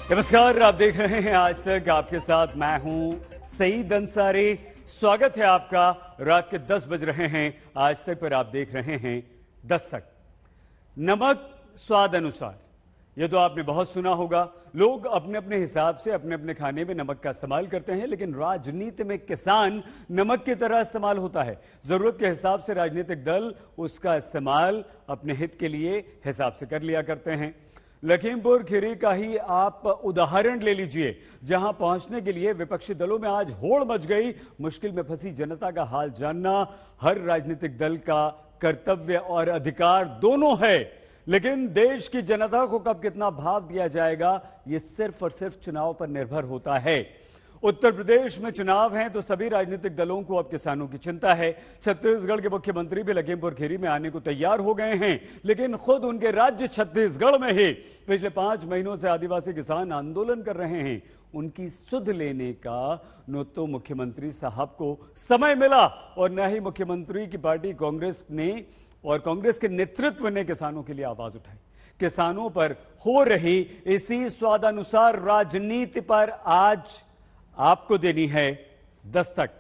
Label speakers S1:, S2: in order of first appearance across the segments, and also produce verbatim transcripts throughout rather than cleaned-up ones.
S1: नमस्कार, आप देख रहे हैं आज तक। आपके साथ मैं हूं सईद अंसारी। स्वागत है आपका। रात के दस बज रहे हैं आज तक पर आप देख रहे हैं दस्तक। नमक स्वाद अनुसार, ये तो आपने बहुत सुना होगा। लोग अपने अपने हिसाब से अपने अपने खाने में नमक का इस्तेमाल करते हैं, लेकिन राजनीति में किसान नमक की तरह इस्तेमाल होता है। जरूरत के हिसाब से राजनीतिक दल उसका इस्तेमाल अपने हित के लिए हिसाब से कर लिया करते हैं। लखीमपुर खीरी का ही आप उदाहरण ले लीजिए, जहां पहुंचने के लिए विपक्षी दलों में आज होड़ मच गई। मुश्किल में फंसी जनता का हाल जानना हर राजनीतिक दल का कर्तव्य और अधिकार दोनों है, लेकिन देश की जनता को कब कितना भाव दिया जाएगा, यह सिर्फ और सिर्फ चुनाव पर निर्भर होता है। उत्तर प्रदेश में चुनाव हैं तो सभी राजनीतिक दलों को अब किसानों की चिंता है। छत्तीसगढ़ के मुख्यमंत्री भी लखीमपुर खीरी में आने को तैयार हो गए हैं, लेकिन खुद उनके राज्य छत्तीसगढ़ में ही पिछले पांच महीनों से आदिवासी किसान आंदोलन कर रहे हैं। उनकी सुध लेने का न तो मुख्यमंत्री साहब को समय मिला और न ही मुख्यमंत्री की पार्टी कांग्रेस ने और कांग्रेस के नेतृत्व ने किसानों के लिए आवाज उठाई। किसानों पर हो रही इसी स्वादानुसार राजनीति पर आज आपको देनी है दस्तक।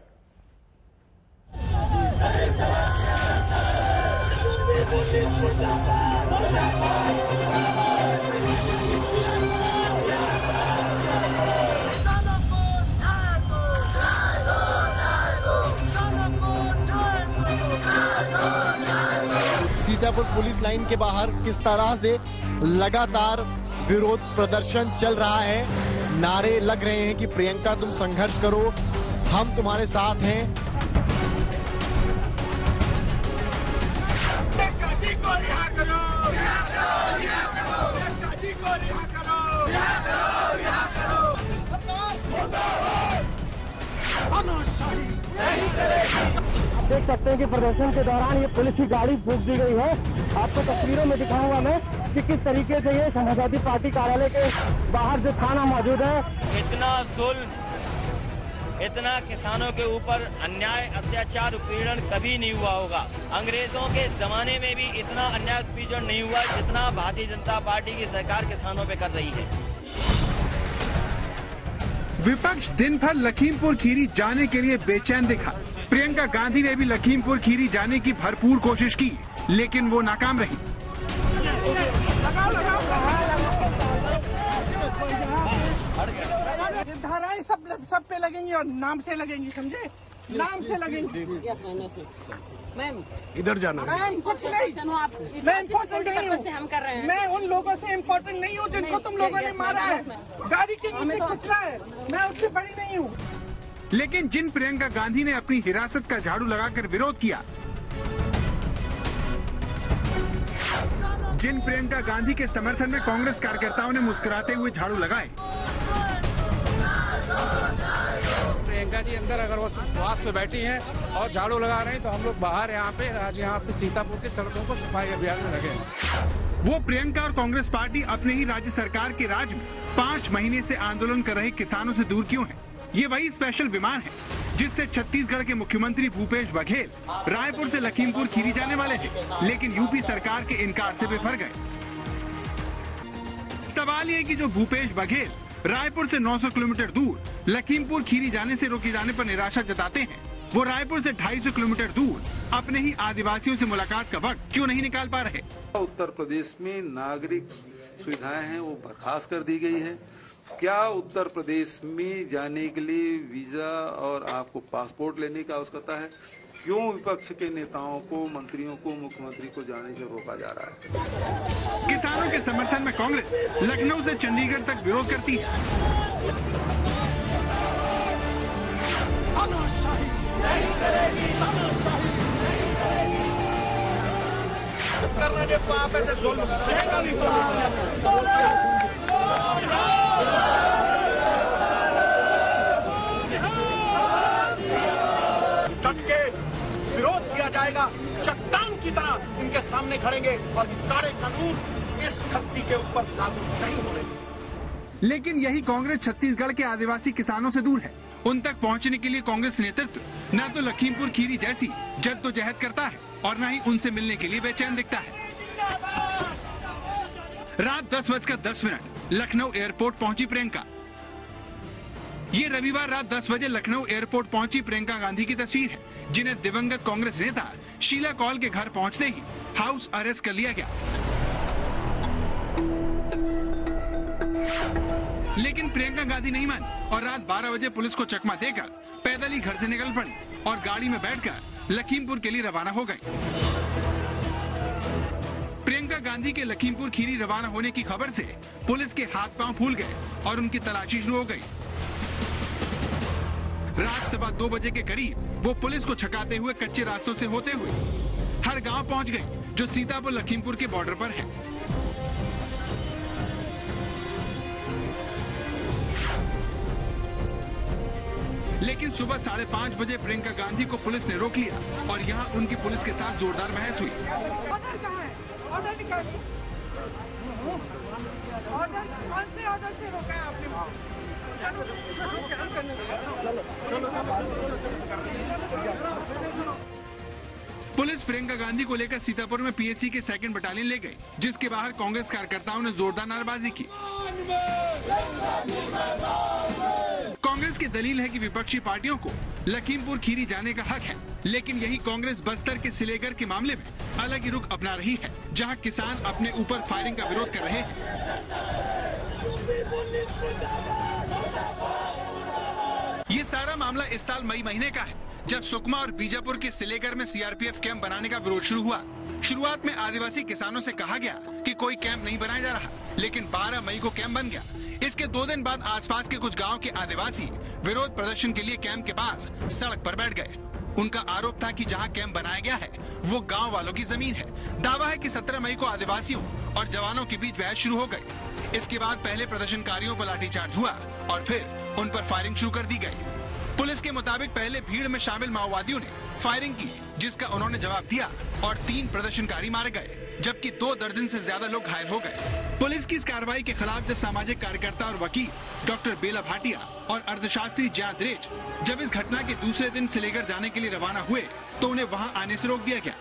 S2: सीतापुर पुलिस लाइन के बाहर किस तरह से लगातार विरोध प्रदर्शन चल रहा है। नारे लग रहे हैं कि प्रियंका तुम संघर्ष करो, हम तुम्हारे साथ हैं।
S3: प्रियंका जी को रिहा करो, रिहा करो, रिहा करो, प्रियंका जी को रिहा करो, रिहा करो, रिहा करो। सरकार तानाशाही नहीं करेगी।
S4: देख सकते हैं कि प्रदर्शन के दौरान ये पुलिस की गाड़ी फूंक दी गई है। आपको तस्वीरों में दिखाऊंगा मैं कि किस तरीके से ये समाजवादी पार्टी कार्यालय के बाहर जो थाना मौजूद है।
S5: इतना जुल्म, इतना किसानों के ऊपर अन्याय, अत्याचार, उत्पीड़न कभी नहीं हुआ होगा। अंग्रेजों के जमाने में भी इतना अन्याय, उत्पीड़न नहीं हुआ जितना भारतीय जनता पार्टी की सरकार किसानों पे कर रही है।
S6: विपक्ष दिन भर लखीमपुर खीरी जाने के लिए बेचैन दिखा। प्रियंका गांधी ने भी लखीमपुर खीरी जाने की भरपूर कोशिश की, लेकिन वो नाकाम रही।
S7: धाराएं सब सब पे लगेंगी और नाम से लगेंगी, समझे? नाम से लगेंगी।
S2: मैम इधर जाना।
S7: मैम कुछ नहीं, मैं इम्पोर्टेंट नहीं हूँ। हम कर रहे हैं। मैं उन लोगों से इम्पोर्टेंट नहीं हूँ जिनको तुम लोगों ने मारा है, गाड़ी के नीचे कुचला है। मैं उससे बड़ी नहीं हूँ।
S6: लेकिन जिन प्रियंका गांधी ने अपनी हिरासत का झाड़ू लगाकर विरोध किया, जिन प्रियंका गांधी के समर्थन में कांग्रेस कार्यकर्ताओं ने मुस्कुराते हुए झाड़ू लगाए,
S8: प्रियंका जी अंदर अगर वो उपवास पे बैठी हैं और झाड़ू लगा रहे हैं तो हम लोग बाहर यहाँ पे आज यहाँ पे सीतापुर की सड़कों को सफाई अभियान में लगे।
S6: वो प्रियंका और कांग्रेस पार्टी अपने ही राज्य सरकार के राज में पाँच महीने से आंदोलन कर रहे किसानों से दूर क्यों है? ये वही स्पेशल विमान है जिससे छत्तीसगढ़ के मुख्यमंत्री भूपेश बघेल रायपुर से लखीमपुर खीरी जाने वाले थे, लेकिन यूपी सरकार के इनकार से विफल गए। सवाल ये कि जो भूपेश बघेल रायपुर से नौ सौ किलोमीटर दूर लखीमपुर खीरी जाने से रोके जाने पर निराशा जताते हैं, वो रायपुर से ढाई सौ किलोमीटर दूर अपने ही आदिवासियों से मुलाकात का वक्त क्यों नहीं निकाल पा रहे?
S9: उत्तर प्रदेश में नागरिक सुविधाएं हैं वो बर्खास्त कर दी गई है। क्या उत्तर प्रदेश में जाने के लिए वीजा और आपको पासपोर्ट लेने की आवश्यकता है? क्यों विपक्ष के नेताओं को, मंत्रियों को, मुख्यमंत्री को जाने से रोका जा रहा है?
S6: किसानों के समर्थन में कांग्रेस लखनऊ से चंडीगढ़ तक विरोध करती है।
S2: करने के पाप है तो जुल्म सहना नहीं पड़ेगा। डट के विरोध किया जाएगा, चट्टान की तरह इनके सामने खड़ेंगे और काले कानून इस धरती के ऊपर लागू नहीं होंगे।
S6: लेकिन यही कांग्रेस छत्तीसगढ़ के आदिवासी किसानों से दूर है। उन तक पहुंचने के लिए कांग्रेस नेतृत्व न तो लखीमपुर खीरी जैसी जद्दोजहद करता है और न ही उनसे मिलने के लिए बेचैन दिखता है। रात दस बजकर दस मिनट लखनऊ एयरपोर्ट पहुंची प्रियंका। ये रविवार रात दस बजे लखनऊ एयरपोर्ट पहुंची प्रियंका गांधी की तस्वीर है, जिन्हें दिवंगत कांग्रेस नेता शीला कौल के घर पहुंचते ही हाउस अरेस्ट कर लिया गया। लेकिन प्रियंका गांधी नहीं मानी और रात बारह बजे पुलिस को चकमा देकर पैदल ही घर से निकल पड़ी और गाड़ी में बैठकर लखीमपुर के लिए रवाना हो गई। प्रियंका गांधी के लखीमपुर खीरी रवाना होने की खबर से पुलिस के हाथ पांव फूल गए और उनकी तलाशी शुरू हो गई। रात सवा दो बजे के करीब वो पुलिस को छकाते हुए कच्चे रास्तों से होते हुए हर गांव पहुंच गई जो सीतापुर लखीमपुर के बॉर्डर पर है। लेकिन सुबह साढ़े पाँच बजे प्रियंका गांधी को पुलिस ने रोक लिया और यहाँ उनकी पुलिस के साथ जोरदार बहस हुई।
S7: ऑर्डर कहाँ है? ऑर्डर निकालिए। ऑर्डर कौन से ऑर्डर से रोका है आपने?
S6: पुलिस प्रियंका गांधी को लेकर सीतापुर में पीएसी के सेकंड बटालियन ले गई, जिसके बाहर कांग्रेस कार्यकर्ताओं ने जोरदार नारेबाजी की। कांग्रेस की दलील है कि विपक्षी पार्टियों को लखीमपुर खीरी जाने का हक है, लेकिन यही कांग्रेस बस्तर के सिलेगर के मामले में अलग ही रुख अपना रही है, जहां किसान अपने ऊपर फायरिंग का विरोध कर रहे हैं। ये सारा मामला इस साल मई महीने का है, जब सुकमा और बीजापुर के सिलेगर में सीआरपीएफ कैंप बनाने का विरोध शुरू हुआ। शुरुआत में आदिवासी किसानों से कहा गया कि कोई कैंप नहीं बनाया जा रहा, लेकिन बारह मई को कैंप बन गया। इसके दो दिन बाद आसपास के कुछ गांव के आदिवासी विरोध प्रदर्शन के लिए कैंप के पास सड़क पर बैठ गए। उनका आरोप था कि जहां कैंप बनाया गया है वो गांव वालों की जमीन है। दावा है कि सत्रह मई को आदिवासियों और जवानों के बीच बहस शुरू हो गई। इसके बाद पहले प्रदर्शनकारियों पर लाठीचार्ज हुआ और फिर उन पर फायरिंग शुरू कर दी गई। पुलिस के मुताबिक पहले भीड़ में शामिल माओवादियों ने फायरिंग की, जिसका उन्होंने जवाब दिया और तीन प्रदर्शनकारी मारे गए, जबकि दो दर्जन से ज्यादा लोग घायल हो गए। पुलिस की इस कार्रवाई के खिलाफ जब सामाजिक कार्यकर्ता और वकील डॉक्टर बेला भाटिया और अर्थशास्त्री जयाद रेज जब इस घटना के दूसरे दिन सिलेगर जाने के लिए रवाना हुए तो उन्हें वहां आने से रोक दिया गया।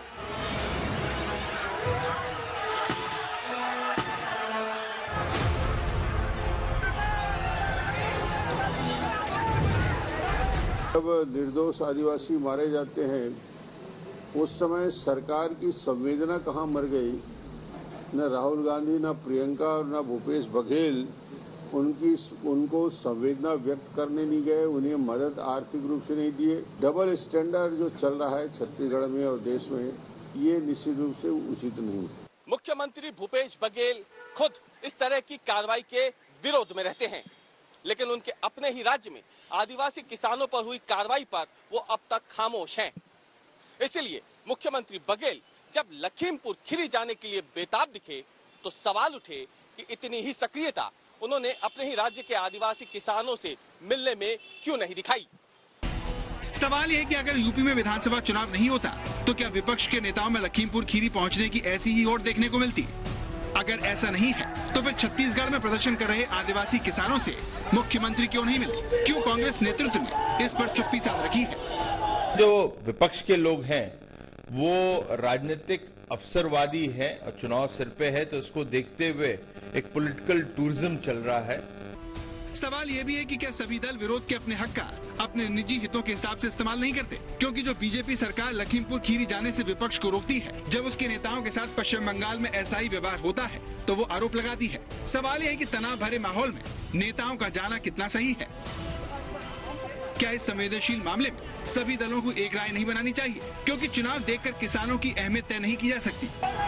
S10: जब निर्दोष आदिवासी मारे जाते हैं उस समय सरकार की संवेदना कहाँ मर गई। न राहुल गांधी, न प्रियंका और न भूपेश बघेल उनकी उनको संवेदना व्यक्त करने नहीं गए, उन्हें मदद आर्थिक रूप से नहीं दिए। डबल स्टैंडर्ड जो चल रहा है छत्तीसगढ़ में और देश में, ये निश्चित रूप से उचित नहीं।
S11: मुख्यमंत्री भूपेश बघेल खुद इस तरह की कार्रवाई के विरोध में रहते हैं, लेकिन उनके अपने ही राज्य में आदिवासी किसानों पर हुई कार्रवाई पर वो अब तक खामोश हैं। इसलिए मुख्यमंत्री बघेल जब लखीमपुर खीरी जाने के लिए बेताब दिखे तो सवाल उठे कि इतनी ही सक्रियता उन्होंने अपने ही राज्य के आदिवासी किसानों से मिलने में क्यों नहीं दिखाई।
S6: सवाल यह है कि अगर यूपी में विधानसभा चुनाव नहीं होता तो क्या विपक्ष के नेताओं में लखीमपुर खीरी पहुंचने की ऐसी ही होड़ देखने को मिलती? अगर ऐसा नहीं है तो फिर छत्तीसगढ़ में प्रदर्शन कर रहे आदिवासी किसानों से मुख्यमंत्री क्यों नहीं मिले? क्यों कांग्रेस नेतृत्व ने इस पर चुप्पी साध रखी है?
S12: जो विपक्ष के लोग हैं वो राजनीतिक अवसरवादी है और चुनाव सिर पे है, तो उसको देखते हुए एक पॉलिटिकल टूरिज्म चल रहा है।
S6: सवाल ये भी है कि क्या सभी दल विरोध के अपने हक का अपने निजी हितों के हिसाब से इस्तेमाल नहीं करते? क्योंकि जो बीजेपी सरकार लखीमपुर खीरी जाने से विपक्ष को रोकती है, जब उसके नेताओं के साथ पश्चिम बंगाल में ऐसा ही व्यवहार होता है तो वो आरोप लगाती है। सवाल यह है कि तनाव भरे माहौल में नेताओं का जाना कितना सही है? क्या इस संवेदनशील मामले में सभी दलों को एक राय नहीं बनानी चाहिए? क्योंकि चुनाव देखकर किसानों की अहमियत तय नहीं की जा सकती।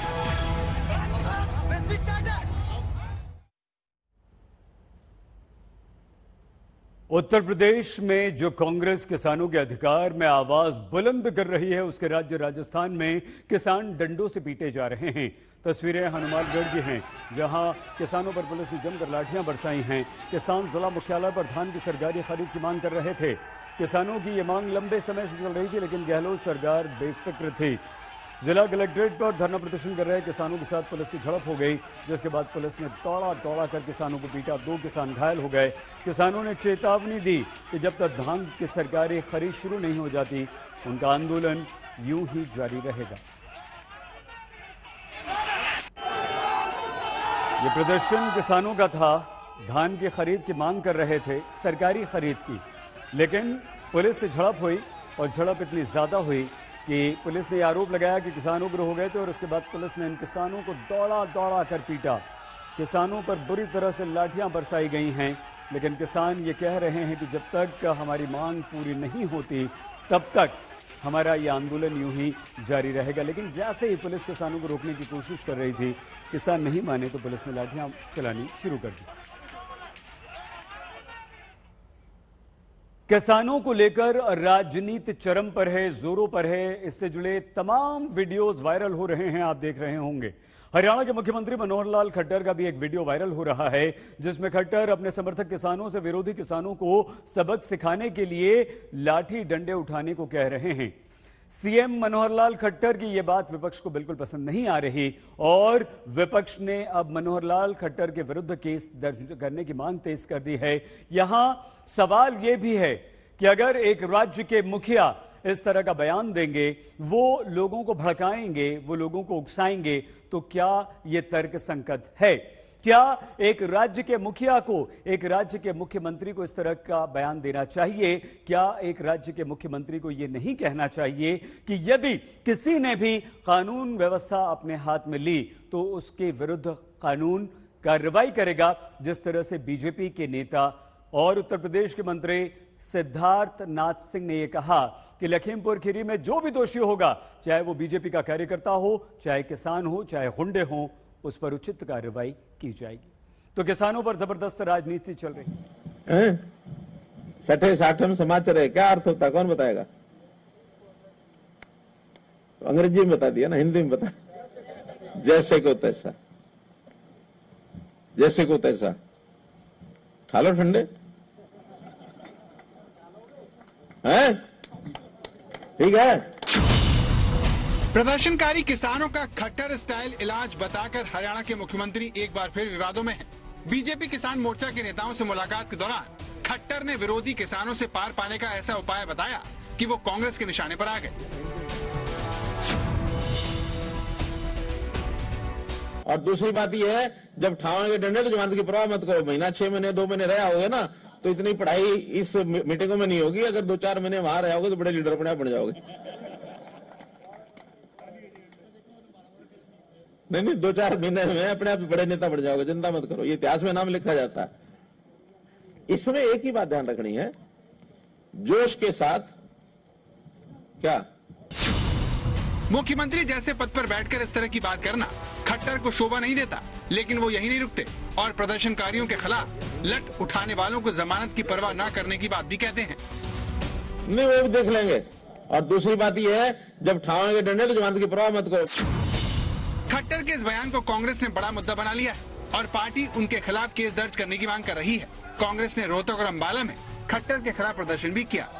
S1: उत्तर प्रदेश में जो कांग्रेस किसानों के अधिकार में आवाज बुलंद कर रही है, उसके राज्य राजस्थान में किसान डंडों से पीटे जा रहे हैं। तस्वीरें हनुमानगढ़ की हैं, जहां किसानों पर पुलिस ने जमकर लाठियां बरसाई हैं। किसान जिला मुख्यालय पर धान की सरकारी खरीद की मांग कर रहे थे। किसानों की ये मांग लंबे समय से चल रही थी, लेकिन गहलोत सरकार बेफिक्र थी। जिला कलेक्ट्रेट पर धरना प्रदर्शन कर रहे किसानों के साथ पुलिस की झड़प हो गई, जिसके बाद पुलिस ने दौड़ा दौड़ा कर किसानों को पीटा। दो किसान घायल हो गए। किसानों ने चेतावनी दी कि जब तक धान की सरकारी खरीद शुरू नहीं हो जाती, उनका आंदोलन यूं ही जारी रहेगा। ये प्रदर्शन किसानों का था। धान की खरीद की मांग कर रहे थे, सरकारी खरीद की, लेकिन पुलिस से झड़प हुई और झड़प इतनी ज्यादा हुई कि पुलिस ने आरोप लगाया कि किसान उग्र हो गए थे और उसके बाद पुलिस ने इन किसानों को दौड़ा दौड़ा कर पीटा। किसानों पर बुरी तरह से लाठियां बरसाई गई हैं, लेकिन किसान ये कह रहे हैं कि जब तक हमारी मांग पूरी नहीं होती तब तक हमारा ये आंदोलन यूं ही जारी रहेगा। लेकिन जैसे ही पुलिस किसानों को रोकने की कोशिश कर रही थी, किसान नहीं माने तो पुलिस ने लाठियां चलानी शुरू कर दी। किसानों को लेकर राजनीति चरम पर है, जोरों पर है। इससे जुड़े तमाम वीडियोस वायरल हो रहे हैं, आप देख रहे होंगे। हरियाणा के मुख्यमंत्री मनोहर लाल खट्टर का भी एक वीडियो वायरल हो रहा है, जिसमें खट्टर अपने समर्थक किसानों से विरोधी किसानों को सबक सिखाने के लिए लाठी डंडे उठाने को कह रहे हैं। सीएम मनोहर लाल खट्टर की यह बात विपक्ष को बिल्कुल पसंद नहीं आ रही और विपक्ष ने अब मनोहर लाल खट्टर के विरुद्ध केस दर्ज करने की मांग तेज कर दी है। यहां सवाल यह भी है कि अगर एक राज्य के मुखिया इस तरह का बयान देंगे, वो लोगों को भड़काएंगे, वो लोगों को उकसाएंगे, तो क्या यह तर्क संगत है? क्या एक राज्य के मुखिया को, एक राज्य के मुख्यमंत्री को इस तरह का बयान देना चाहिए? क्या एक राज्य के मुख्यमंत्री को यह नहीं कहना चाहिए कि यदि किसी ने भी कानून व्यवस्था अपने हाथ में ली तो उसके विरुद्ध कानून कार्रवाई करेगा, जिस तरह से बीजेपी के नेता और उत्तर प्रदेश के मंत्री सिद्धार्थ नाथ सिंह ने यह कहा कि लखीमपुर खीरी में जो भी दोषी होगा, चाहे वो बीजेपी का कार्यकर्ता हो, चाहे किसान हो, चाहे गुंडे हो, उस पर उचित कार्रवाई की जाएगी। तो किसानों पर जबरदस्त राजनीति चल रही
S13: है। सठे साठम समाचार है, क्या अर्थ होता है, कौन बताएगा? तो अंग्रेजी में बता दिया ना, हिंदी में बता। जैसे को तैसा, जैसे को तैसा ठालो ठंडे हैं, ठीक है।
S6: प्रदर्शनकारी किसानों का खट्टर स्टाइल इलाज बताकर हरियाणा के मुख्यमंत्री एक बार फिर विवादों में हैं। बीजेपी किसान मोर्चा के नेताओं से मुलाकात के दौरान खट्टर ने विरोधी किसानों से पार पाने का ऐसा उपाय बताया कि वो कांग्रेस के निशाने पर आ गए।
S13: और दूसरी बात यह है, जब ठावाएंगे डंडे तो जमानत की परवाह मत करो। महीना छह महीने दो महीने रहा होगे ना, तो इतनी पढ़ाई इस मीटिंगों में नहीं होगी। अगर दो चार महीने वहां रहे होगे तो बड़े लीडर बने बन जाओगे। नहीं नहीं, दो चार महीने में अपने आप बड़े नेता बन जाओगे, चिंता मत करो। ये इतिहास में नाम लिखा जाता है। इसमें एक ही बात ध्यान रखनी है, जोश के साथ क्या
S6: मुख्यमंत्री जैसे पद पर बैठकर इस तरह की बात करना खट्टर को शोभा नहीं देता, लेकिन वो यही नहीं रुकते और प्रदर्शनकारियों के खिलाफ लट उठाने वालों को जमानत की परवाह न करने की बात भी कहते हैं।
S13: नहीं, वो भी देख लेंगे। और दूसरी बात यह है, जब ठावाएंगे डंडे तो जमानत की परवाह मत करो।
S6: खट्टर के इस बयान को कांग्रेस ने बड़ा मुद्दा बना लिया है और पार्टी उनके खिलाफ केस दर्ज करने की मांग कर रही है। कांग्रेस ने रोहतक और अंबाला में खट्टर के खिलाफ प्रदर्शन भी किया।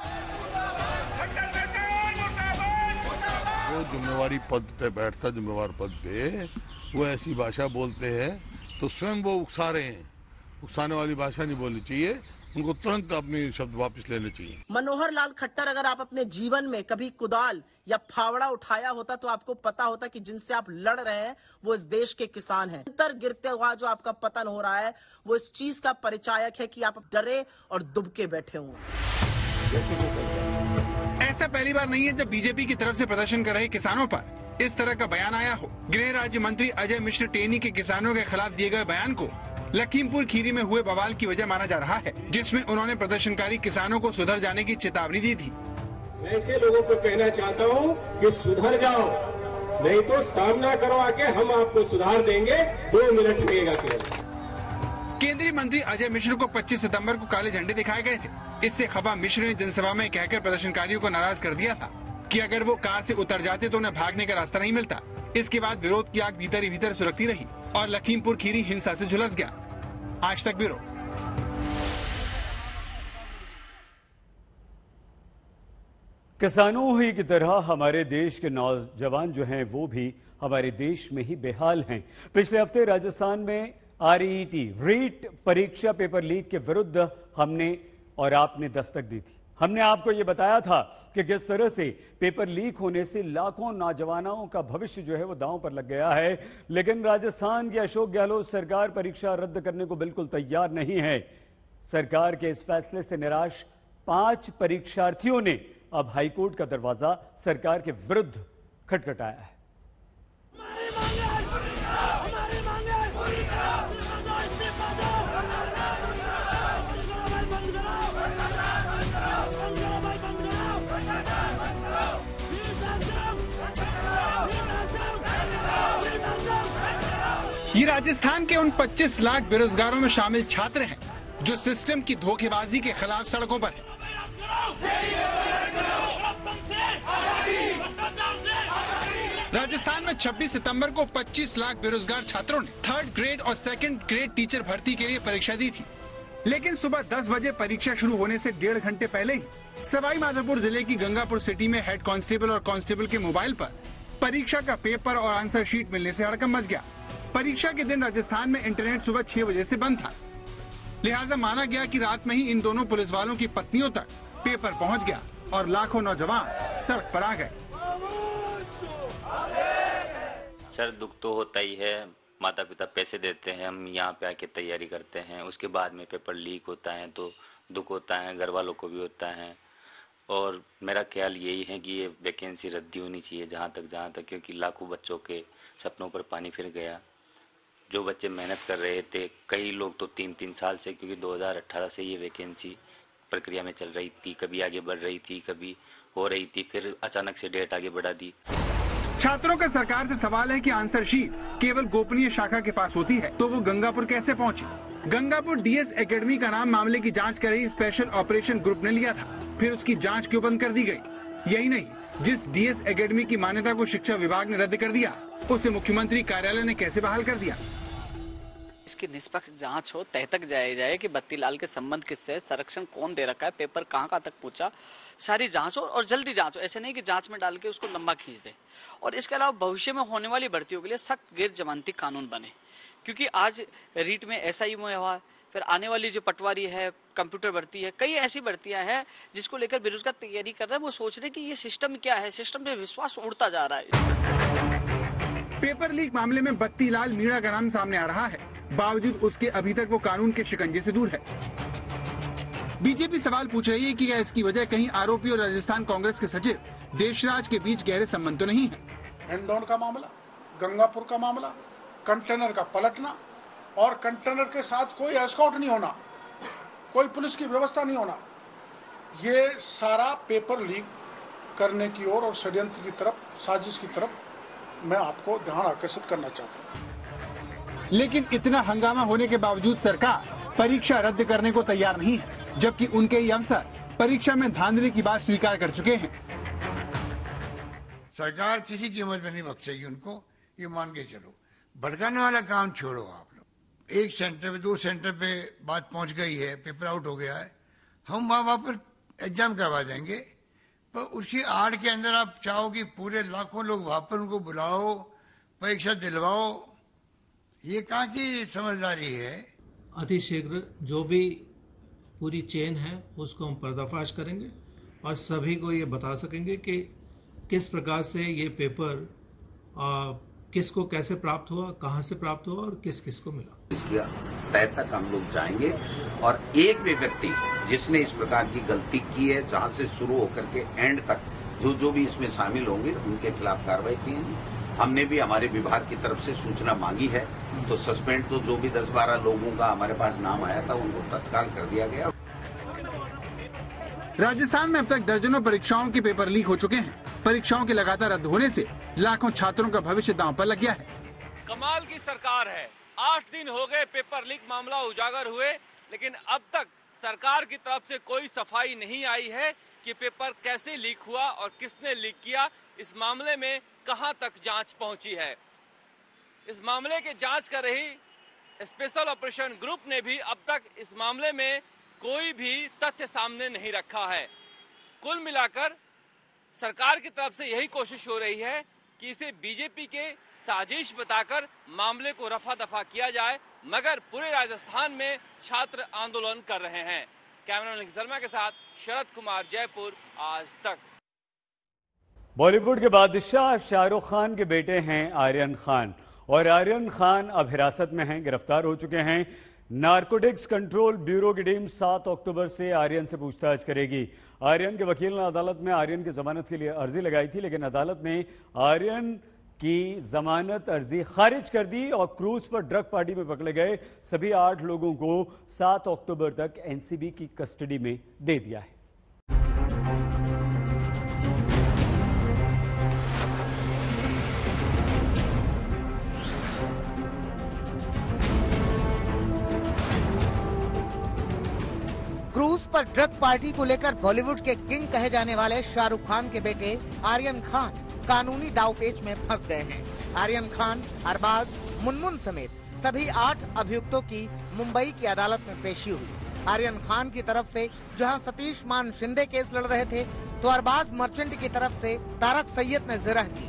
S10: वो जिम्मेवारी पद पे बैठता, जिम्मेवार पद पे वो ऐसी भाषा बोलते हैं तो स्वयं वो उकसा रहे हैं। उकसाने वाली भाषा नहीं बोलनी चाहिए, उनको तुरंत अपनी शब्द वापस लेने चाहिए।
S14: मनोहर लाल खट्टर, अगर आप अपने जीवन में कभी कुदाल या फावड़ा उठाया होता तो आपको पता होता कि जिनसे आप लड़ रहे हैं वो इस देश के किसान हैं। अंतर गिरते हुआ जो आपका पतन हो रहा है वो इस चीज का परिचायक है कि आप डरे और दुबके बैठे हुए।
S6: ऐसा पहली बार नहीं है जब बीजेपी की तरफ से प्रदर्शन कर रहे किसानों पर इस तरह का बयान आया हो। गृह राज्य मंत्री अजय मिश्र टेनी के किसानों के खिलाफ दिए गए बयान को लखीमपुर खीरी में हुए बवाल की वजह माना जा रहा है, जिसमें उन्होंने प्रदर्शनकारी किसानों को सुधर जाने की चेतावनी दी थी।
S4: ऐसे लोगों को कहना चाहता हूँ कि सुधर जाओ, नहीं तो सामना करो आके, हम आपको सुधार देंगे। दो मिनट लगेगा केवल।
S6: केंद्रीय मंत्री अजय मिश्र को पच्चीस सितंबर को काले झंडे दिखाए गए थे। इससे खफा मिश्र ने जनसभा में कहकर प्रदर्शनकारियों को नाराज कर दिया था कि अगर वो कार से उतर जाते तो उन्हें भागने का रास्ता नहीं मिलता। इसके बाद विरोध की आग भीतर ही भीतर सुलगती रही और लखीमपुर खीरी हिंसा से झुलस गया। आज तक ब्यूरो।
S1: किसानों ही की तरह हमारे देश के नौजवान जो हैं वो भी हमारे देश में ही बेहाल हैं। पिछले हफ्ते राजस्थान में आरईटी रीट परीक्षा पेपर लीक के विरुद्ध हमने और आपने दस्तक दी थी। हमने आपको ये बताया था कि किस तरह से पेपर लीक होने से लाखों नौजवानों का भविष्य जो है वो दांव पर लग गया है। लेकिन राजस्थान की अशोक गहलोत सरकार परीक्षा रद्द करने को बिल्कुल तैयार नहीं है। सरकार के इस फैसले से निराश पांच परीक्षार्थियों ने अब हाईकोर्ट का दरवाजा सरकार के विरुद्ध खटखटाया है।
S6: ये राजस्थान के उन पच्चीस लाख बेरोजगारों में शामिल छात्र हैं जो सिस्टम की धोखेबाजी के खिलाफ सड़कों पर हैं। राजस्थान में छब्बीस सितंबर को पच्चीस लाख बेरोजगार छात्रों ने थर्ड ग्रेड और सेकंड ग्रेड टीचर भर्ती के लिए परीक्षा दी थी। लेकिन सुबह दस बजे परीक्षा शुरू होने से डेढ़ घंटे पहले ही सवाई माधोपुर जिले की गंगापुर सिटी में हेड कांस्टेबल और कांस्टेबल के मोबाइल पर परीक्षा का पेपर और आंसर शीट मिलने से हड़कंप मच गया। परीक्षा के दिन राजस्थान में इंटरनेट सुबह छह बजे से बंद था, लिहाजा माना गया कि रात में ही इन दोनों पुलिस वालों की पत्नियों तक पेपर पहुंच गया और लाखों नौजवान सड़क पर आ गए।
S15: सर, दुख तो होता ही है। माता पिता पैसे देते हैं, हम यहाँ पे आके तैयारी करते हैं, उसके बाद में पेपर लीक होता है तो दुख होता है, घर वालों को भी होता है। और मेरा ख्याल यही है कि ये वैकेंसी रद्दी होनी चाहिए जहाँ तक जहाँ तक क्योंकि लाखों बच्चों के सपनों पर पानी फिर गया। जो बच्चे मेहनत कर रहे थे, कई लोग तो तीन तीन साल से, क्योंकि दो हज़ार अठारह से ये वैकेंसी प्रक्रिया में चल रही थी, कभी आगे बढ़ रही थी, कभी हो रही थी, फिर अचानक से डेट आगे बढ़ा दी।
S6: छात्रों का सरकार से सवाल है कि आंसर शीट केवल गोपनीय शाखा के पास होती है तो वो गंगापुर कैसे पहुंची? गंगापुर डीएस एकेडमी का नाम मामले की जांच कर रही स्पेशल ऑपरेशन ग्रुप ने लिया था, फिर उसकी जांच क्यों बंद कर दी गई? यही नहीं, जिस डीएस एकेडमी की मान्यता को शिक्षा विभाग ने रद्द कर दिया, उसे मुख्यमंत्री कार्यालय ने कैसे बहाल कर दिया?
S16: इसकी निष्पक्ष जांच हो, तह तक जाया जाए कि बत्तीलाल के संबंध किससे, संरक्षण कौन दे रखा है, पेपर कहां कहां तक पहुंचा, सारी जांच हो और जल्दी जांच हो। ऐसे नहीं कि जांच में डाल के उसको लंबा खींच दे। और इसके अलावा भविष्य में होने वाली भर्तियों के लिए सख्त गैर जमानती कानून बने, क्योंकि आज रीट में ऐसा ही हुआ, फिर आने वाली जो पटवारी है, कंप्यूटर भर्ती है, कई ऐसी भर्तियां हैं जिसको लेकर बेरोजगार तैयारी कर रहे हैं। वो सोच रहे हैं कि ये सिस्टम क्या है, सिस्टम में विश्वास उड़ता जा रहा है।
S6: पेपर लीक मामले में बत्तीलाल मीणा का नाम सामने आ रहा है, बावजूद उसके अभी तक वो कानून के शिकंजे से दूर है। बीजेपी सवाल पूछ रही है कि क्या इसकी वजह कहीं आरोपी और राजस्थान कांग्रेस के सचिव देशराज के बीच गहरे संबंध तो नहीं है?
S17: हिंडौन का मामला, गंगापुर का मामला, कंटेनर का पलटना और कंटेनर के साथ कोई एस्कॉर्ट नहीं होना, कोई पुलिस की व्यवस्था नहीं होना, ये सारा पेपर लीक करने की ओर और षड्यंत्र की तरफ, साजिश की तरफ मैं आपको ध्यान आकर्षित करना चाहता हूँ।
S6: लेकिन इतना हंगामा होने के बावजूद सरकार परीक्षा रद्द करने को तैयार नहीं है, जबकि उनके ये अफसर परीक्षा में धांधली की बात स्वीकार कर चुके हैं।
S18: सरकार किसी कीमत में नहीं बख्शेगी उनको, ये मान के चलो। भड़काने वाला काम छोड़ो आप लोग। एक सेंटर पे, दो सेंटर पे बात पहुंच गई है, पेपर आउट हो गया है, हम वहां वहां पर एग्जाम करवा देंगे, पर उसकी आड़ के अंदर आप चाहो कि पूरे लाखों लोग वहां पर उनको बुलाओ, परीक्षा दिलवाओ, ये कहाँ की समझदारी है?
S19: अतिशीघ्र जो भी पूरी चेन है उसको हम पर्दाफाश करेंगे और सभी को ये बता सकेंगे कि किस प्रकार से ये पेपर आ, किसको कैसे प्राप्त हुआ, कहां से प्राप्त हुआ और किस किस को मिला।
S20: इसकी तय तक हम लोग जाएंगे और एक भी व्यक्ति जिसने इस प्रकार की गलती की है, जहां से शुरू होकर के एंड तक जो जो भी इसमें शामिल होंगे उनके खिलाफ कार्रवाई की जाएगी। हमने भी हमारे विभाग की तरफ से सूचना मांगी है, तो सस्पेंड तो जो भी दस बारह लोगों का हमारे पास नाम आया था उनको तत्काल कर दिया गया।
S6: राजस्थान में अब तक दर्जनों परीक्षाओं के पेपर लीक हो चुके हैं। परीक्षाओं के लगातार रद्द होने से लाखों छात्रों का भविष्य दांव पर लग गया है।
S21: कमाल की सरकार है। आठ दिन हो गए पेपर लीक मामला उजागर हुए, लेकिन अब तक सरकार की तरफ से कोई सफाई नहीं आई है कि पेपर कैसे लीक हुआ और किसने लीक किया। इस मामले में कहां तक जांच पहुंची है। इस मामले की जांच कर रही स्पेशल ऑपरेशन ग्रुप ने भी अब तक इस मामले में कोई भी तथ्य सामने नहीं रखा है। कुल मिलाकर सरकार की तरफ से यही कोशिश हो रही है कि इसे बीजेपी के साजिश बताकर मामले को रफा दफा किया जाए, मगर पूरे राजस्थान में छात्र आंदोलन कर रहे हैं। कैमरामैन शर्मा के साथ शरद कुमार, जयपुर, आज तक।
S1: बॉलीवुड के बादशाह शाहरुख खान के बेटे हैं आर्यन खान, और आर्यन खान अब हिरासत में हैं, गिरफ्तार हो चुके हैं। नारकोटिक्स कंट्रोल ब्यूरो की टीम सात अक्टूबर से आर्यन से पूछताछ करेगी। आर्यन के वकील ने अदालत में आर्यन की जमानत के लिए अर्जी लगाई थी, लेकिन अदालत ने आर्यन की जमानत अर्जी खारिज कर दी और क्रूज पर ड्रग पार्टी में पकड़े गए सभी आठ लोगों को सात अक्टूबर तक एनसीबी की कस्टडी में दे दिया है।
S3: क्रूज पर ड्रग पार्टी को लेकर बॉलीवुड के किंग कहे जाने वाले शाहरुख खान के बेटे आर्यन खान कानूनी दावपेच में फंस गए हैं। आर्यन खान, अरबाज, मुनमुन समेत सभी आठ अभियुक्तों की मुंबई की अदालत में पेशी हुई। आर्यन खान की तरफ से जहां सतीश मान शिंदे केस लड़ रहे थे, तो अरबाज मर्चेंट की तरफ से तारक सैयद ने जिरह की।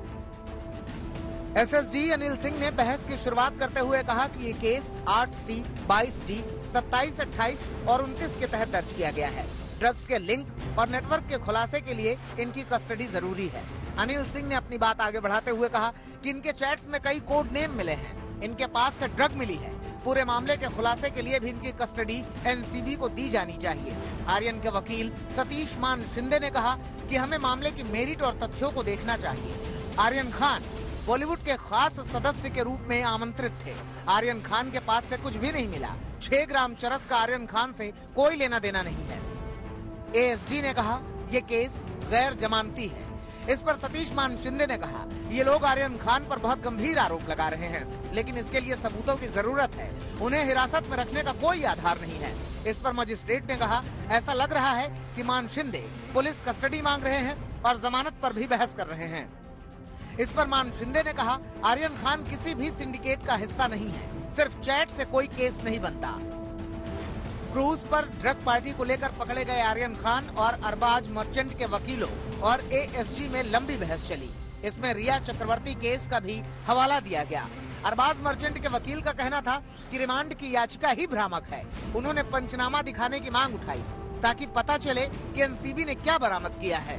S3: एसएसडी अनिल सिंह ने बहस की शुरुआत करते हुए कहा कि ये केस आठ सी, बाईस डी, सत्ताईस, अट्ठाईस और उनतीस के तहत दर्ज किया गया है। ड्रग्स के लिंक और नेटवर्क के खुलासे के लिए इनकी कस्टडी जरूरी है। अनिल सिंह ने अपनी बात आगे बढ़ाते हुए कहा कि इनके चैट्स में कई कोड नेम मिले हैं, इनके पास से ड्रग मिली है। पूरे मामले के खुलासे के लिए भी इनकी कस्टडी एनसीबी को दी जानी चाहिए। आर्यन के वकील सतीश मान शिंदे ने कहा कि हमें मामले की मेरिट और तथ्यों को देखना चाहिए। आर्यन खान बॉलीवुड के खास सदस्य के रूप में आमंत्रित थे। आर्यन खान के पास से कुछ भी नहीं मिला। छह ग्राम चरस का आर्यन खान से कोई लेना देना नहीं है। एएसजी ने कहा ये केस गैर जमानती है। इस पर सतीश मान शिंदे ने कहा ये लोग आर्यन खान पर बहुत गंभीर आरोप लगा रहे हैं, लेकिन इसके लिए सबूतों की जरूरत है। उन्हें हिरासत में रखने का कोई आधार नहीं है। इस पर मजिस्ट्रेट ने कहा ऐसा लग रहा है कि मान शिंदे पुलिस कस्टडी मांग रहे हैं और जमानत पर भी बहस कर रहे हैं। इस पर मान शिंदे ने कहा आर्यन खान किसी भी सिंडिकेट का हिस्सा नहीं है, सिर्फ चैट से कोई केस नहीं बनता। क्रूज पर ड्रग पार्टी को लेकर पकड़े गए आर्यन खान और अरबाज मर्चेंट के वकीलों और एएसजी में लंबी बहस चली। इसमें रिया चक्रवर्ती केस का भी हवाला दिया गया। अरबाज मर्चेंट के वकील का कहना था कि रिमांड की याचिका ही भ्रामक है। उन्होंने पंचनामा दिखाने की मांग उठाई ताकि पता चले कि एनसीबी ने क्या बरामद किया है।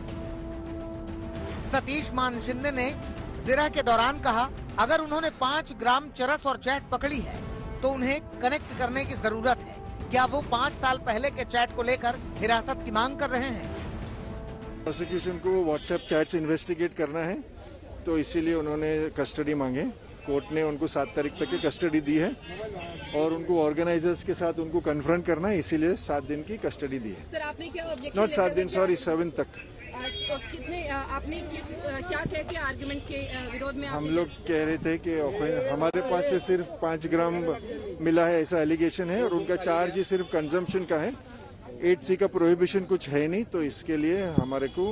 S3: सतीश मान शिंदे ने जिरह के दौरान कहा अगर उन्होंने पाँच ग्राम चरस और चैट पकड़ी है तो उन्हें कनेक्ट करने की जरूरत है। क्या वो पाँच साल पहले के चैट को लेकर हिरासत की मांग कर रहे हैं?
S22: प्रोसिक्यूशन को व्हाट्सएप चैट्स इन्वेस्टिगेट करना है, तो इसीलिए उन्होंने कस्टडी मांगे। कोर्ट ने उनको सात तारीख तक की कस्टडी दी है और उनको ऑर्गेनाइजर्स के साथ उनको कन्फ्रंट करना है, इसीलिए सात दिन की कस्टडी दी है।
S23: सर आपने क्या ऑब्जेक्शन?
S22: नॉट सात दिन, सॉरी सेवन तक।
S23: तो कितने आपने किस क्या कह के आर्गुमेंट के विरोध में?
S22: हम लोग कह रहे थे कि हमारे पास से सिर्फ पाँच ग्राम मिला है ऐसा एलिगेशन है और उनका चार्ज ही सिर्फ कंजम्पशन का है। एट सी का प्रोहिबिशन कुछ है नहीं, तो इसके लिए हमारे को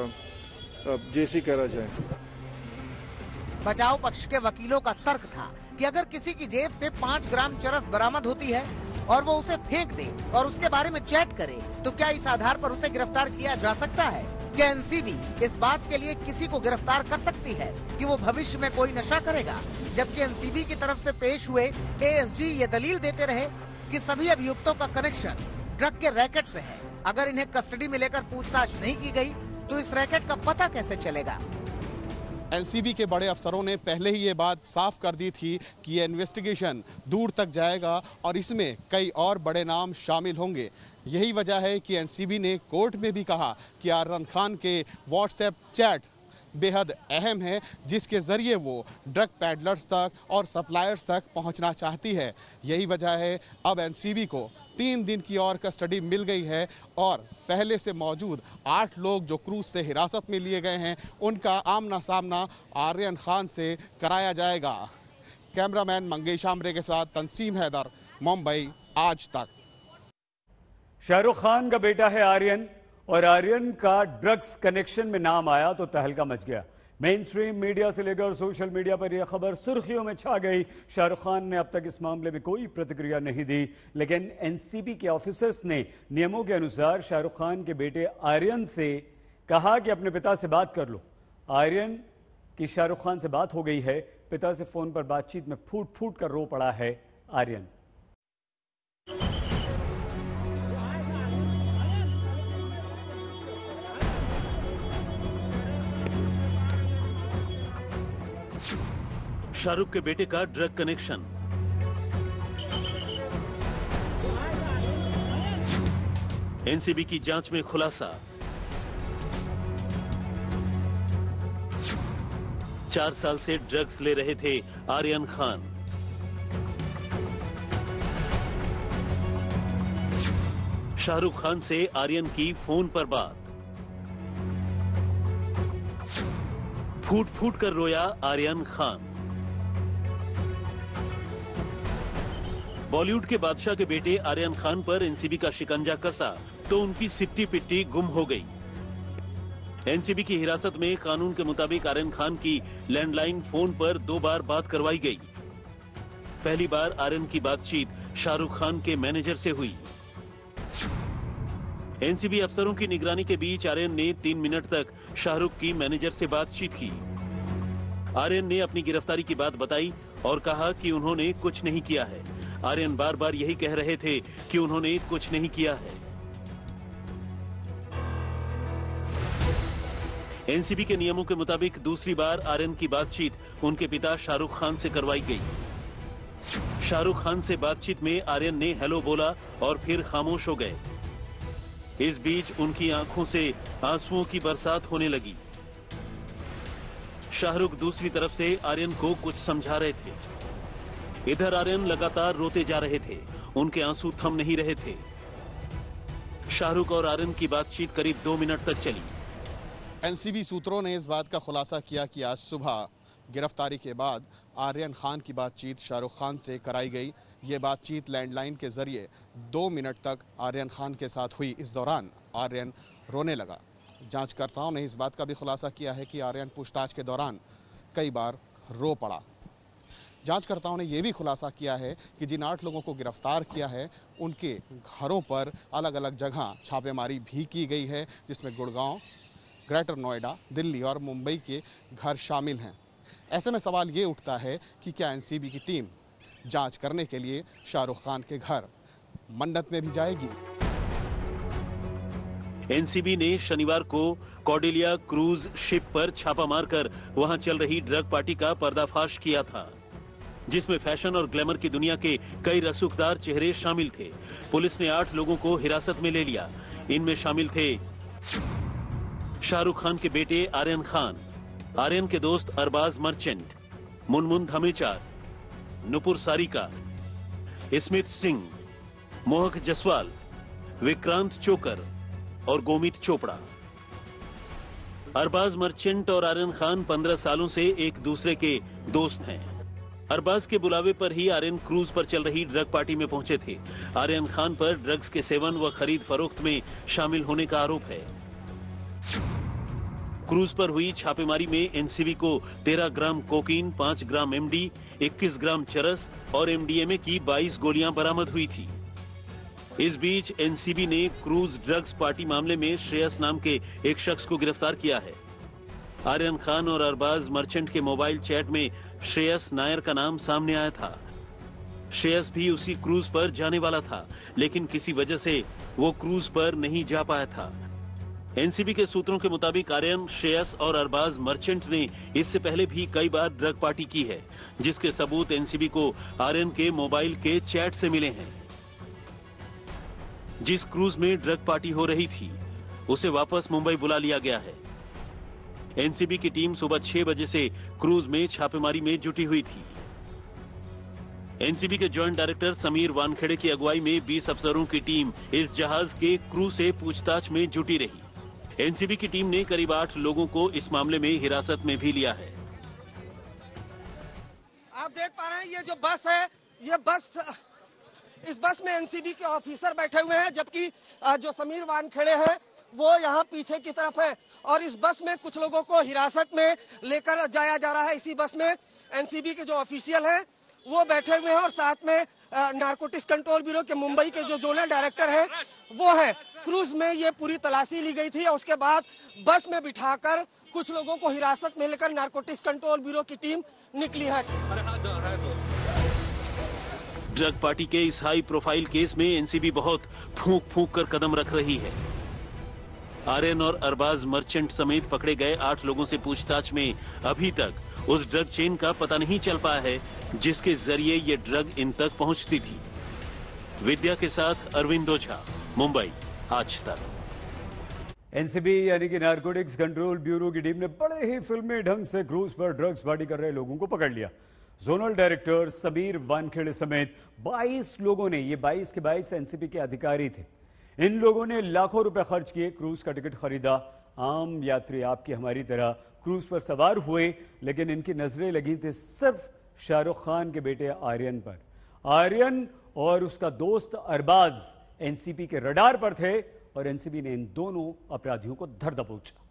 S22: जेसी करा जाए।
S3: बचाव पक्ष के वकीलों का तर्क था कि अगर किसी की जेब से पाँच ग्राम चरस बरामद होती है और वो उसे फेंक दे और उसके बारे में चैट करे तो क्या इस आधार पर उसे गिरफ्तार किया जा सकता है? क्या एनसीबी इस बात के लिए किसी को गिरफ्तार कर सकती है कि वो भविष्य में कोई नशा करेगा? जबकि एनसीबी की तरफ से पेश हुए एएसजी ये दलील देते रहे कि सभी अभियुक्तों का कनेक्शन ड्रग के रैकेट से है। अगर इन्हें कस्टडी में लेकर पूछताछ नहीं की गई तो इस रैकेट का पता कैसे चलेगा?
S24: एनसीबी के बड़े अफसरों ने पहले ही ये बात साफ कर दी थी कि ये इन्वेस्टिगेशन दूर तक जाएगा और इसमें कई और बड़े नाम शामिल होंगे। यही वजह है कि एनसीबी ने कोर्ट में भी कहा कि आर्यन खान के व्हाट्सएप चैट बेहद अहम है, जिसके जरिए वो ड्रग पैडलर्स तक और सप्लायर्स तक पहुंचना चाहती है। यही वजह है अब एनसीबी को तीन दिन की और कस्टडी मिल गई है और पहले से मौजूद आठ लोग जो क्रूज से हिरासत में लिए गए हैं उनका आमना सामना आर्यन खान से कराया जाएगा। कैमरामैन मंगेश आमरे के साथ तंसीम हैदर, मुंबई, आज तक।
S1: शाहरुख खान का बेटा है आर्यन और आर्यन का ड्रग्स कनेक्शन में नाम आया तो तहलका मच गया। मेन स्ट्रीम मीडिया से लेकर सोशल मीडिया पर यह खबर सुर्खियों में छा गई। शाहरुख खान ने अब तक इस मामले में कोई प्रतिक्रिया नहीं दी, लेकिन एनसीबी के ऑफिसर्स ने नियमों के अनुसार शाहरुख खान के बेटे आर्यन से कहा कि अपने पिता से बात कर लो। आर्यन की शाहरुख खान से बात हो गई है। पिता से फोन पर बातचीत में फूट फूट कर रो पड़ा है आर्यन।
S2: शाहरुख के बेटे का ड्रग कनेक्शन। एनसीबी की जांच में खुलासा। चार साल से ड्रग्स ले रहे थे आर्यन खान। शाहरुख खान से आर्यन की फोन पर बात। फूट फूट कर रोया आर्यन खान। बॉलीवुड के बादशाह के बेटे आर्यन खान पर एनसीबी का शिकंजा कसा तो उनकी सिट्टी पिट्टी गुम हो गई। एनसीबी की हिरासत में कानून के मुताबिक आर्यन खान की लैंडलाइन फोन पर दो बार बात करवाई गई। पहली बार आर्यन की बातचीत शाहरुख खान के मैनेजर से हुई। एनसीबी अफसरों की निगरानी के बीच आर्यन ने तीन मिनट तक शाहरुख की मैनेजर से बातचीत की। आर्यन ने अपनी गिरफ्तारी की बात बताई और कहा कि उन्होंने कुछ नहीं किया है। आर्यन बार बार यही कह रहे थे कि उन्होंने कुछ नहीं किया है। एनसीबी के नियमों के मुताबिक दूसरी बार आर्यन की बातचीत उनके पिता शाहरुख खान से करवाई गई। शाहरुख खान से बातचीत में आर्यन ने हेलो बोला और फिर खामोश हो गए। इस बीच उनकी आंखों से आंसुओं की बरसात होने लगी। शाहरुख दूसरी तरफ से आर्यन को कुछ समझा रहे थे। इधर आर्यन लगातार रोते जा रहे थे। उनके आंसू थम नहीं रहे थे। शाहरुख और आर्यन की बातचीत करीब दो मिनट तक चली।
S24: एनसीबी सूत्रों ने इस बात का खुलासा किया कि आज सुबह गिरफ्तारी के बाद आर्यन खान की बातचीत शाहरुख खान से कराई गई। ये बातचीत लैंडलाइन के जरिए दो मिनट तक आर्यन खान के साथ हुई। इस दौरान आर्यन रोने लगा। जांचकर्ताओं ने इस बात का भी खुलासा किया है कि आर्यन पूछताछ के दौरान कई बार रो पड़ा। जांचकर्ताओं ने यह भी खुलासा किया है कि जिन आठ लोगों को गिरफ्तार किया है उनके घरों पर अलग अलग जगह छापेमारी भी की गई है, जिसमें गुड़गांव, ग्रेटर नोएडा, दिल्ली और मुंबई के घर शामिल हैं। ऐसे में सवाल ये उठता है कि क्या एनसीबी की टीम जांच करने के लिए शाहरुख खान के घर मन्नत में भी जाएगी?
S2: एनसीबी ने शनिवार को कॉर्डेलिया क्रूज शिप पर छापा मारकर वहां चल रही ड्रग पार्टी का पर्दाफाश किया था, जिसमें फैशन और ग्लैमर की दुनिया के कई रसूखदार चेहरे शामिल थे। पुलिस ने आठ लोगों को हिरासत में ले लिया। इनमें शामिल थे शाहरुख खान के बेटे आर्यन खान, आर्यन के दोस्त अरबाज मर्चेंट, मुनमुन धमेचार, नुपुर सारिका, स्मित सिंह, मोहक जसवाल, विक्रांत चोकर और गोमित चोपड़ा। अरबाज मर्चेंट और आर्यन खान पंद्रह सालों से एक दूसरे के दोस्त हैं। अरबाज के बुलावे पर ही आर्यन क्रूज पर चल रही ड्रग पार्टी में पहुंचे थे। आर्यन खान पर ड्रग्स के सेवन व खरीद फरोख्त में शामिल होने का आरोप है। क्रूज पर हुई छापेमारी में एनसीबी को तेरह ग्राम कोकीन, पाँच ग्राम एमडी, इक्कीस ग्राम चरस और एमडीएमए की बाईस गोलियां बरामद हुई थी। इस बीच एनसीबी ने क्रूज ड्रग्स पार्टी मामले में श्रेयस नाम के एक शख्स को गिरफ्तार किया है। आर्यन खान और अरबाज मर्चेंट के मोबाइल चैट में श्रेयस नायर का नाम सामने आया था। श्रेयस भी उसी क्रूज पर जाने वाला था, लेकिन किसी वजह से वो क्रूज पर नहीं जा पाया था। एनसीबी के सूत्रों के मुताबिक आर्यन, श्रेयस और अरबाज मर्चेंट ने इससे पहले भी कई बार ड्रग पार्टी की है, जिसके सबूत एनसीबी को आर्यन के मोबाइल के चैट से मिले हैं। जिस क्रूज में ड्रग पार्टी हो रही थी उसे वापस मुंबई बुला लिया गया है। एनसीबी की टीम सुबह छह बजे से क्रूज में छापेमारी में जुटी हुई थी। एनसीबी के जॉइंट डायरेक्टर समीर वानखेड़े की अगुवाई में बीस अफसरों की टीम इस जहाज के क्रू से पूछताछ में जुटी रही। एनसीबी की टीम ने करीब आठ लोगों को इस मामले में हिरासत में भी लिया है।
S7: आप देख पा रहे हैं ये जो बस है, ये बस इस बस में एनसीबी के ऑफिसर बैठे हुए हैं, जबकि जो समीर वानखेड़े हैं वो यहाँ पीछे की तरफ है और इस बस में कुछ लोगों को हिरासत में लेकर जाया जा रहा है। इसी बस में एनसीबी के जो ऑफिशियल हैं वो बैठे हुए हैं और साथ में नारकोटिक्स कंट्रोल ब्यूरो के मुंबई के जो जोनल डायरेक्टर हैं वो है। क्रूज में ये पूरी तलाशी ली गई थी और उसके बाद बस में बिठाकर कुछ लोगों को हिरासत में लेकर नारकोटिक्स कंट्रोल ब्यूरो की टीम निकली है।
S2: ड्रग पार्टी के इस हाई प्रोफाइल केस में एनसीबी बहुत फूंक फूंक कर कदम रख रही है। आर्यन और अरबाज मर्चेंट समेत पकड़े गए आठ लोगों से पूछताछ में अभी तक उस ड्रग चेन का पता नहीं चल पाया है जिसके जरिए ये ड्रग इन तक पहुंचती थी। विद्या के साथ अरविंद ओझा, मुंबई, आज तक।
S1: एनसीबी यानी कि नारकोटिक्स कंट्रोल ब्यूरो की टीम ने बड़े ही फिल्मी ढंग से क्रूज पर ड्रग्स पार्टी कर रहे लोगों को पकड़ लिया। जोनल डायरेक्टर समीर वानखेड़े समेत बाईस लोगों ने, ये बाईस के बाईस एनसीबी के अधिकारी थे, इन लोगों ने लाखों रुपए खर्च किए, क्रूज का टिकट खरीदा। आम यात्री आपकी हमारी तरह क्रूज पर सवार हुए, लेकिन इनकी नजरें लगी थी सिर्फ शाहरुख खान के बेटे आर्यन पर। आर्यन और उसका दोस्त अरबाज एनसीबी के रडार पर थे और एनसीबी ने इन दोनों अपराधियों को धर दबोचा।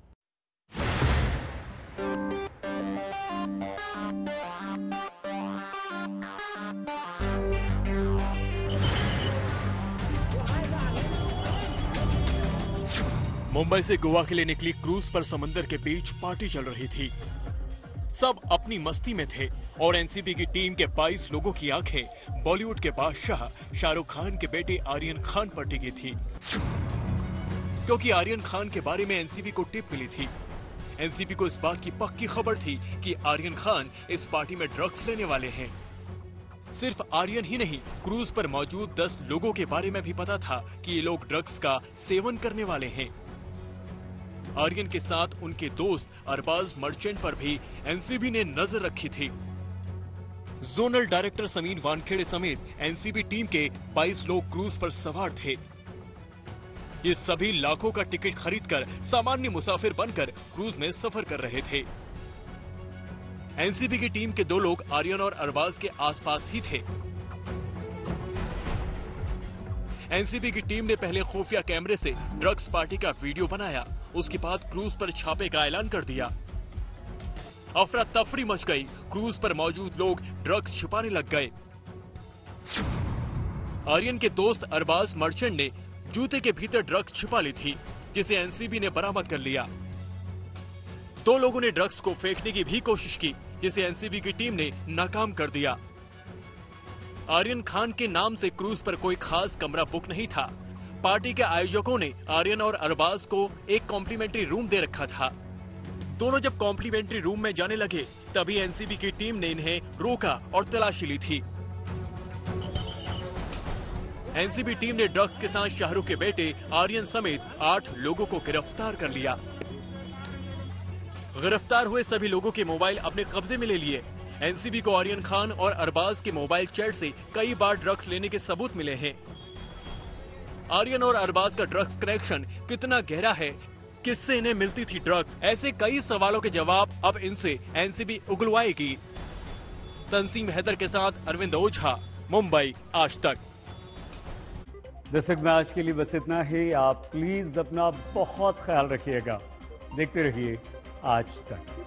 S5: मुंबई से गोवा के लिए निकली क्रूज पर समंदर के बीच पार्टी चल रही थी। सब अपनी मस्ती में थे और एनसीबी की टीम के बाईस लोगों की आंखें बॉलीवुड के बादशाह शाहरुख खान के बेटे आर्यन खान पर टिकी थी, क्योंकि आर्यन खान के बारे में एनसीबी को टिप मिली थी। एनसीबी को इस बात की पक्की खबर थी कि आर्यन खान इस पार्टी में ड्रग्स लेने वाले हैं। सिर्फ आर्यन ही नहीं, क्रूज पर मौजूद दस लोगों के बारे में भी पता था कि ये लोग ड्रग्स का सेवन करने वाले हैं। आर्यन के साथ उनके दोस्त अरबाज मर्चेंट पर भी एनसीबी ने नजर रखी थी। जोनल डायरेक्टर समीर वानखेड़े समेत एनसीबी टीम के बाईस लोग क्रूज पर सवार थे। ये सभी लाखों का टिकट खरीदकर सामान्य मुसाफिर बनकर क्रूज में सफर कर रहे थे। एनसीबी की टीम के दो लोग आर्यन और अरबाज के आसपास ही थे। एनसीबी की टीम ने पहले खुफिया कैमरे से ड्रग्स पार्टी का वीडियो बनाया, उसके बाद क्रूज पर छापे का ऐलान कर दिया। अफरा तफरी मच गई, क्रूज पर मौजूद लोग ड्रग्स छिपाने लग गए। आर्यन के दोस्त अरबाज मर्चेंट ने जूते के भीतर ड्रग्स छिपा ली थी, जिसे एनसीबी ने बरामद कर लिया। दो लोगों ने ड्रग्स को फेंकने की भी कोशिश की, जिसे एनसीबी की टीम ने नाकाम कर दिया। आर्यन खान के नाम से क्रूज पर कोई खास कमरा बुक नहीं था। पार्टी के आयोजकों ने आर्यन और अरबाज को एक कॉम्प्लीमेंट्री रूम दे रखा था। दोनों जब कॉम्प्लीमेंट्री रूम में जाने लगे, तभी एनसीबी की टीम ने इन्हें रोका और तलाशी ली थी। एनसीबी टीम ने ड्रग्स के साथ शाहरुख के बेटे आर्यन समेत आठ लोगों को गिरफ्तार कर लिया। गिरफ्तार हुए सभी लोगों के मोबाइल अपने कब्जे में ले लिए। एनसीबी को आर्यन खान और अरबाज के मोबाइल चैट से कई बार ड्रग्स लेने के सबूत मिले हैं। आर्यन और अरबाज का ड्रग्स कनेक्शन कितना गहरा है, किससे इन्हें मिलती थी ड्रग्स, ऐसे कई सवालों के जवाब अब इनसे एनसीबी उगलवाएगी। तंसीम हैदर के साथ अरविंद ओझा, मुंबई, आज तक।
S1: दर्शक में आज के लिए बस इतना ही। आप प्लीज अपना बहुत ख्याल रखिएगा। देखते रहिए आज तक।